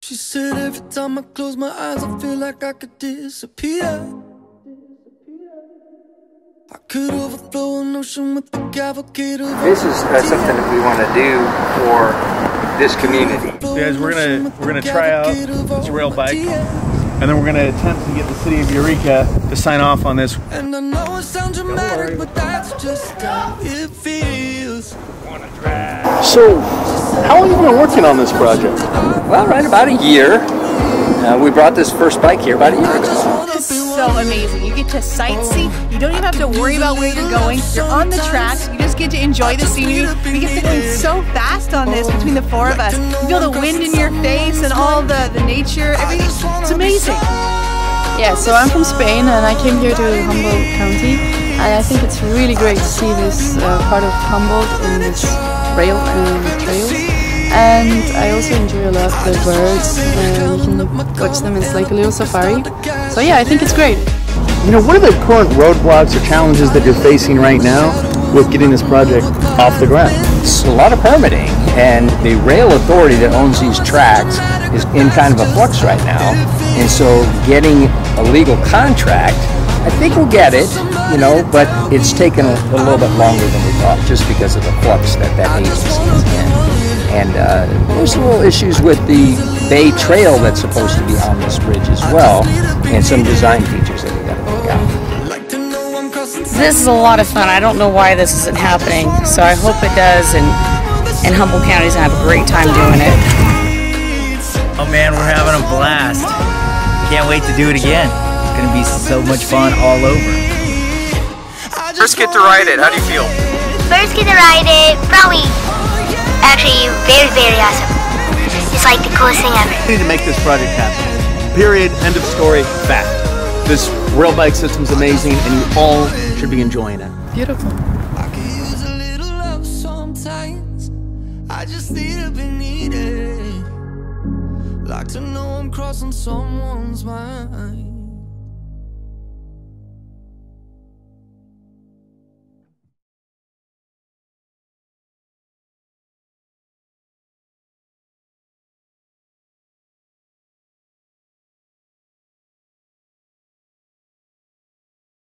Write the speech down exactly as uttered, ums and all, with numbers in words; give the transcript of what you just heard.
She said every time I close my eyes I feel like I could disappear. I could overflow an ocean with the cavalcade of... This is uh, something that we want to do for this community. Guys, we're gonna we're gonna try out this rail bike, and then we're gonna attempt to get the city of Eureka to sign off on this. And I know it sounds dramatic, but that's just how it feels. So, how long have you been working on this project? Well, right about a year. Uh, we brought this first bike here about a year ago. It's so amazing. You get to sightsee. You don't even have to worry about where you're going. You're on the tracks. You just get to enjoy the scenery. We get to go so fast on this between the four of us. You feel the wind in your face and all the, the nature. Everything. It's amazing. Yeah, so I'm from Spain and I came here to Humboldt County, and I think it's really great to see this uh, part of Humboldt in this rail and trails. And I also enjoy a lot the birds, and you can watch them. It's like a little safari. So yeah, I think it's great. You know, what are the current roadblocks or challenges that you're facing right now with getting this project off the ground? It's a lot of permitting, and the rail authority that owns these tracks is in kind of a flux right now. And so getting a legal contract, I think we'll get it, you know, but it's taken a, a little bit longer than we thought just because of the flux that that agency is in. And uh, there's some little issues with the Bay Trail that's supposed to be on this bridge as well, and some design features that we got to work out. This is a lot of fun. I don't know why this isn't happening, so I hope it does, and, and Humboldt County's gonna have a great time doing it. Oh man, we're having a blast. Can't wait to do it again. It's gonna be so much fun all over. First get to ride it, how do you feel? First get to ride it, probably actually very, very awesome. It's like the coolest thing ever. We need to make this project happen. Period, end of story, fact. This rail bike system's amazing and you all should be enjoying it. Beautiful. I could use a little love sometimes. I just need to be needed. Like to know I'm crossing someone's mind.